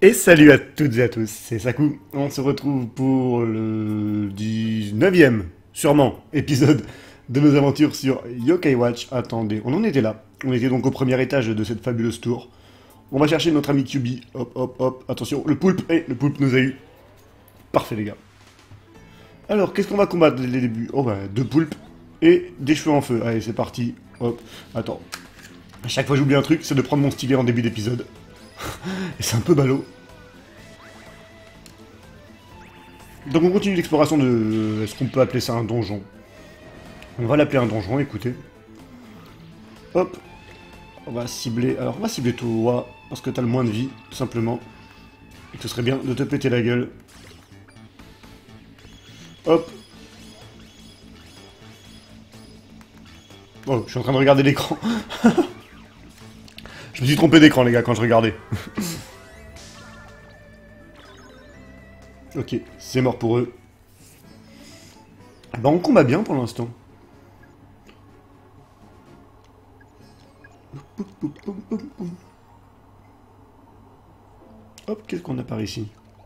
Et salut à toutes et à tous, c'est Saku. On se retrouve pour le 19e, sûrement, épisode de nos aventures sur Yokai Watch. Attendez, on en était là. On était donc au premier étage de cette fabuleuse tour. On va chercher notre ami Kyubi. Hop, hop, hop. Attention, le poulpe. Le poulpe nous a eu. Parfait, les gars. Alors, qu'est-ce qu'on va combattre dès le début? Oh, bah, deux poulpes et des cheveux en feu. Allez, c'est parti. Hop. Attends. À chaque fois, j'oublie un truc, c'est de prendre mon stylet en début d'épisode. Et c'est un peu ballot. Donc on continue l'exploration de... Est-ce qu'on peut appeler ça un donjon? On va l'appeler un donjon, écoutez. Hop. On va cibler... Alors on va cibler toi, parce que t'as le moins de vie, tout simplement. Et ce serait bien de te péter la gueule. Hop. Oh, je suis en train de regarder l'écran. Je me suis trompé d'écran, les gars, quand je regardais. Ok, c'est mort pour eux. Bah on combat bien pour l'instant. Hop, qu'est-ce qu'on a par ici?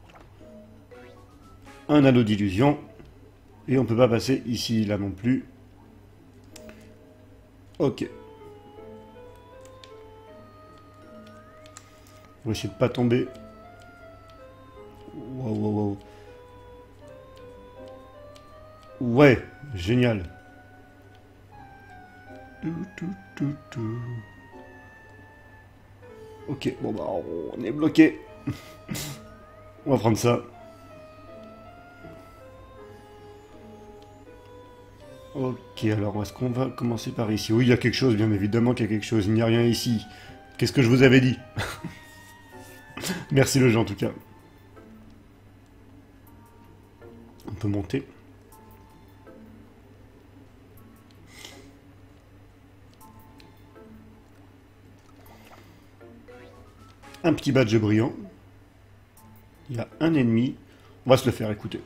Un anneau d'illusion. Et on peut pas passer ici, là non plus. Ok. On va essayer de pas tomber. Wow, wow, wow. Ouais, génial. Ok, bon bah on est bloqué. On va prendre ça. Ok, alors est-ce qu'on va commencer par ici? Oui, il y a quelque chose, bien évidemment qu'il y a quelque chose. Il n'y a rien ici. Qu'est-ce que je vous avais dit? Merci le jeu en tout cas. On peut monter. Un petit badge brillant. Il y a un ennemi. On va se le faire écouter.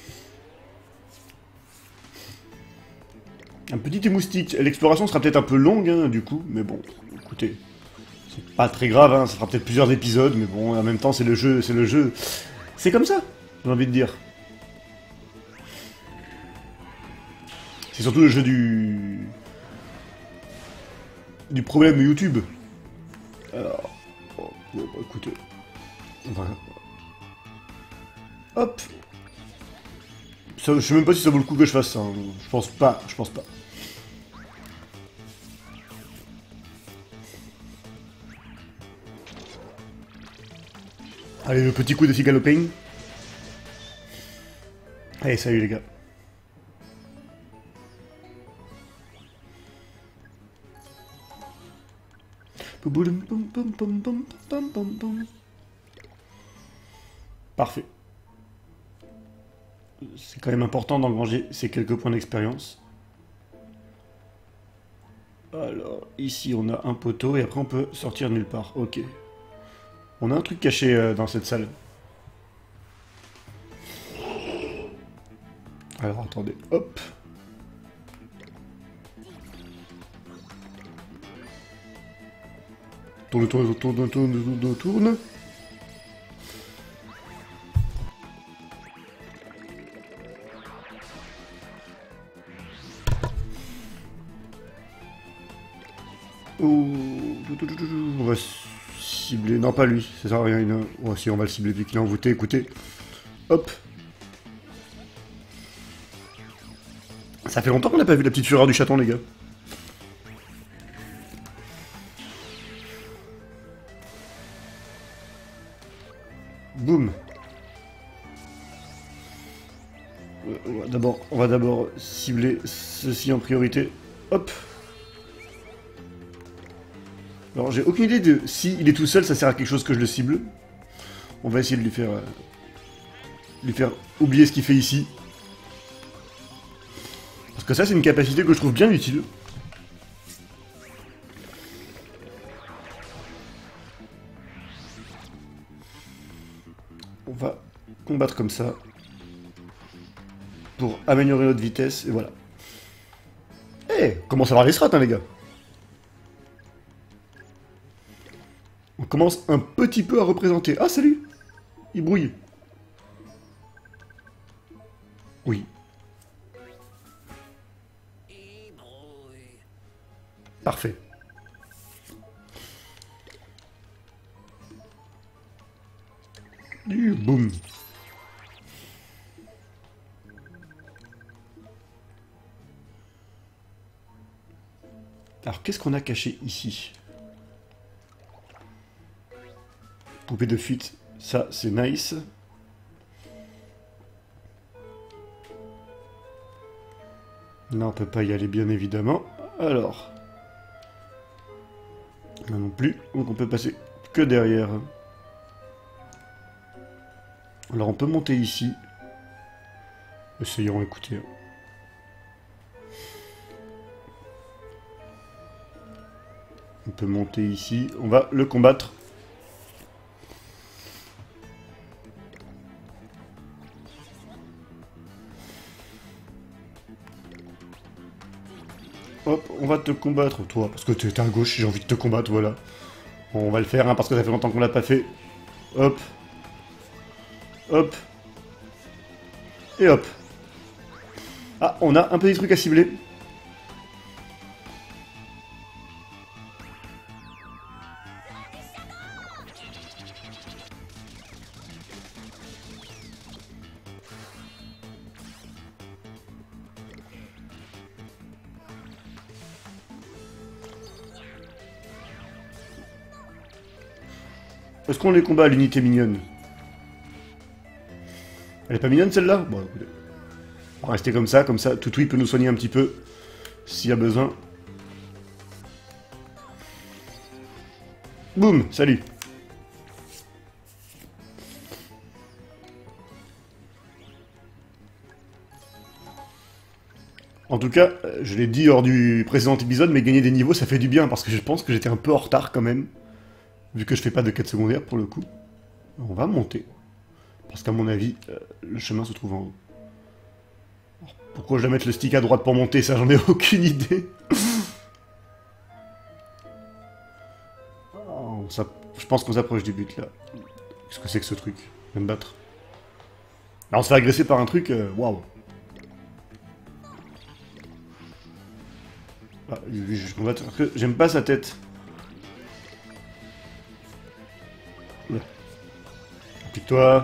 Un petit émoustique. L'exploration sera peut-être un peu longue, hein, du coup. Mais bon, écoutez. C'est pas très grave, hein. Ça fera peut-être plusieurs épisodes. Mais bon, en même temps, c'est le jeu. C'est le jeu. C'est comme ça, j'ai envie de dire. C'est surtout le jeu du problème de YouTube. Alors, bon, bah, écoutez, on va... Hop. Ça, je sais même pas si ça vaut le coup que je fasse ça. Hein. Je pense pas, je pense pas. Allez, le petit coup de Figaloping. Allez, salut les gars. Parfait. C'est quand même important d'engranger ces quelques points d'expérience. Alors, ici on a un poteau et après on peut sortir nulle part. Ok. On a un truc caché dans cette salle. Alors attendez, hop. Tourne, tourne, tourne, tourne, tourne, tourne. On va cibler... Non, pas lui, ça sert à rien. Oh, si, on va le cibler vu qu'il est envoûté, écoutez. Hop. Ça fait longtemps qu'on n'a pas vu la petite fureur du chaton, les gars. Boum. On va d'abord cibler ceci en priorité. Hop. Alors j'ai aucune idée de si il est tout seul, ça sert à quelque chose que je le cible. On va essayer de lui faire oublier ce qu'il fait ici. Parce que ça c'est une capacité que je trouve bien utile. On va combattre comme ça. Pour améliorer notre vitesse, et voilà. Eh, comment ça va les strats, hein, les gars? On commence un petit peu à représenter. Ah, salut! Il brouille. Oui. Parfait. Boum. Alors, qu'est-ce qu'on a caché ici? Poupée de fuite. Ça, c'est nice. Là, on peut pas y aller, bien évidemment. Alors. Là non plus. Donc, on peut passer que derrière. Alors, on peut monter ici. Essayons, écoutez. On peut monter ici. On va le combattre. Hop, on va te combattre, toi, parce que t'es à gauche, j'ai envie de te combattre, voilà. Bon, on va le faire, hein, parce que ça fait longtemps qu'on l'a pas fait. Hop. Hop. Et hop. Ah, on a un petit truc à cibler. Est-ce qu'on les combat à l'unité mignonne? Elle est pas mignonne celle-là? Bon, écoutez. On va rester comme ça, Toutoui peut nous soigner un petit peu, s'il y a besoin. Boum, salut. En tout cas, je l'ai dit hors du précédent épisode, mais gagner des niveaux, ça fait du bien, parce que je pense que j'étais un peu en retard quand même. Vu que je fais pas de quête secondaire pour le coup. On va monter. Parce qu'à mon avis, le chemin se trouve en haut. Alors, pourquoi je dois mettre le stick à droite pour monter, ça j'en ai aucune idée. Oh, je pense qu'on s'approche du but là. Qu'est-ce que c'est que ce truc? Je vais me battre. Là on se fait agresser par un truc, waouh. Ah, je combatte parce que j'aime pas sa tête. Applique-toi.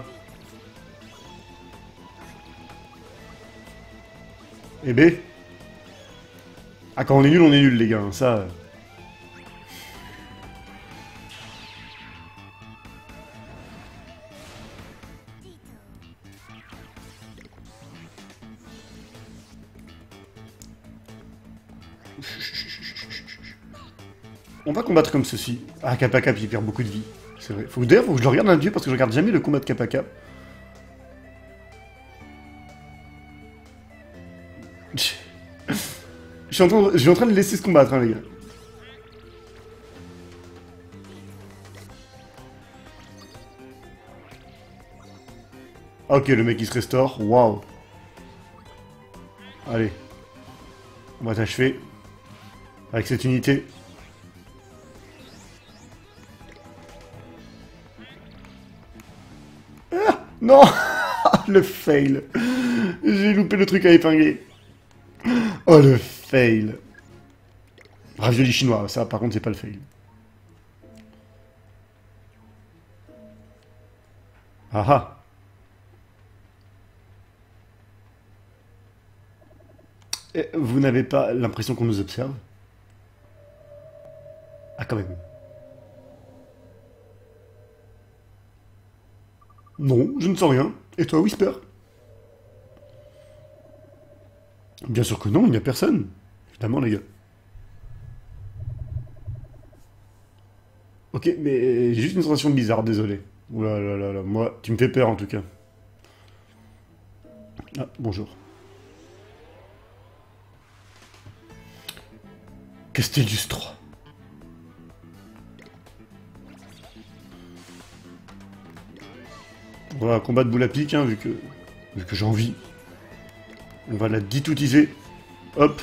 Et B. Ah, quand on est nul, les gars, hein, ça... On va combattre comme ceci. Ah, Kappa Cap, il perd beaucoup de vie. C'est vrai. D'ailleurs, faut que je le regarde un dieu parce que je regarde jamais le combat de Kappa Cap. Je suis en train de laisser se combattre, hein, les gars. Ok, le mec il se restaure. Waouh. Allez. On va t'achever. Avec cette unité. Ah non. Le fail. J'ai loupé le truc à épingler. Oh le fail. Ravioli chinois, ça par contre c'est pas le fail. Ah ah. Et vous n'avez pas l'impression qu'on nous observe? Ah quand même. Non, je ne sens rien. Et toi, Whisper? Bien sûr que non, il n'y a personne. Évidemment, les gars. Ok, mais j'ai juste une sensation bizarre, désolé. Oula là là là, moi, tu me fais peur en tout cas. Ah, bonjour. Castellus 3. On va combattre boule à pique, hein, vu que j'ai envie. On va la ditoutiser. Hop.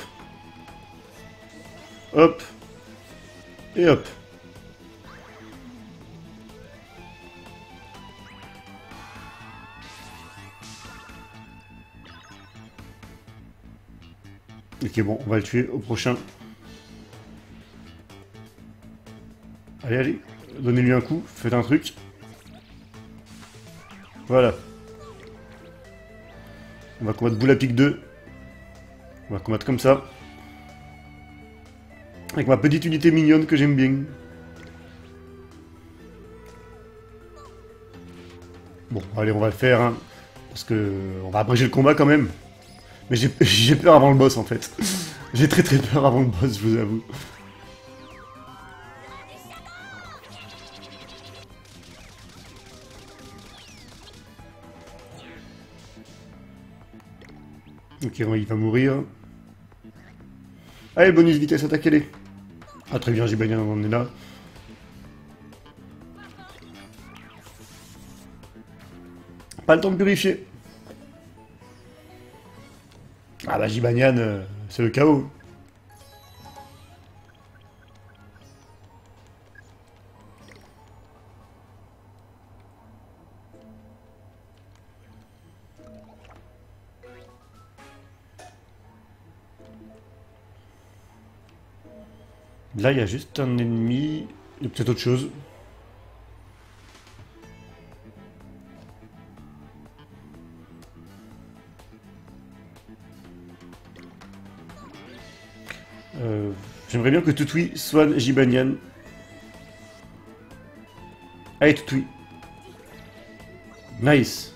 Hop. Et hop. Ok, bon, on va le tuer au prochain. Allez, allez, donnez-lui un coup, faites un truc. Voilà. On va combattre boule à pique 2. On va combattre comme ça. Avec ma petite unité mignonne que j'aime bien. Bon, allez, on va le faire, hein, parce que on va abréger le combat quand même. Mais j'ai peur avant le boss, en fait. J'ai très peur avant le boss, je vous avoue. Ok, il va mourir. Allez, bonus vitesse, attaquez-les. Ah, très bien, Jibanyan, on en est là. Pas le temps de purifier. Ah bah, Jibanyan, c'est le chaos. Là, il y a juste un ennemi. Il y a peut-être autre chose. J'aimerais bien que Tutui soit Jibanyan. Allez, Tutui. Nice.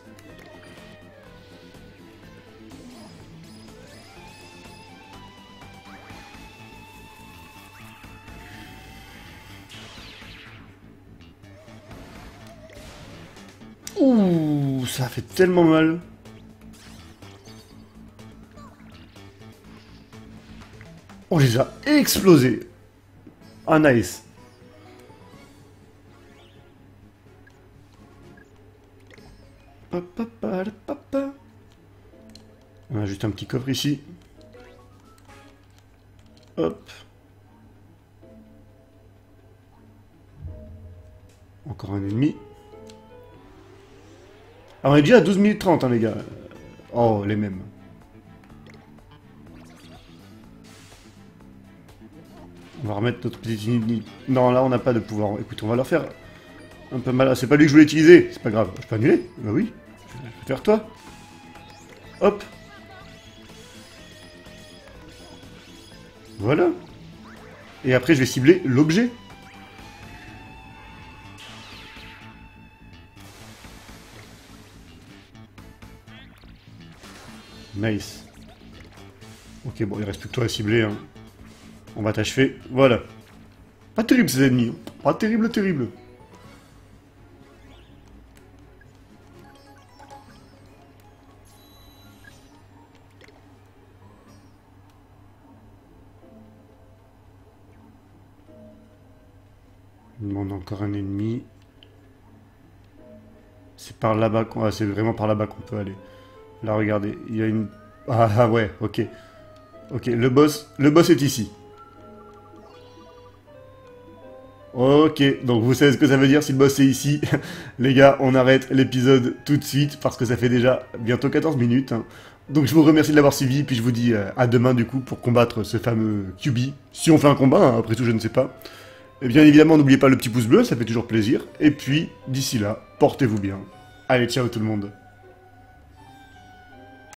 Ouh, ça fait tellement mal. On les a explosés. Ah, nice. On a juste un petit coffre ici. Hop. Encore un ennemi. Ah, on est déjà à 12 minutes 30, hein, les gars. Oh, les mêmes. On va remettre notre petite unité. Non, là, on n'a pas de pouvoir. Écoute, on va leur faire un peu mal. Ah, c'est pas lui que je voulais utiliser. C'est pas grave. Je peux annuler? Bah oui. Je vais faire toi. Hop. Voilà. Et après, je vais cibler l'objet. Nice. Ok, bon, il reste plus que toi à cibler. Hein. On va t'achever. Voilà. Pas terrible, ces ennemis. Pas terrible, terrible. Il demande encore un ennemi. C'est par là-bas qu'on... Ah, c'est vraiment par là-bas qu'on peut aller. Là, regardez, il y a une... Ah ouais, ok. Ok, le boss est ici. Ok, donc vous savez ce que ça veut dire si le boss est ici. Les gars, on arrête l'épisode tout de suite parce que ça fait déjà bientôt 14 minutes. Hein. Donc je vous remercie de l'avoir suivi, puis je vous dis à demain du coup pour combattre ce fameux QB. Si on fait un combat, hein, après tout je ne sais pas. Et bien évidemment, n'oubliez pas le petit pouce bleu, ça fait toujours plaisir. Et puis, d'ici là, portez-vous bien. Allez, ciao tout le monde.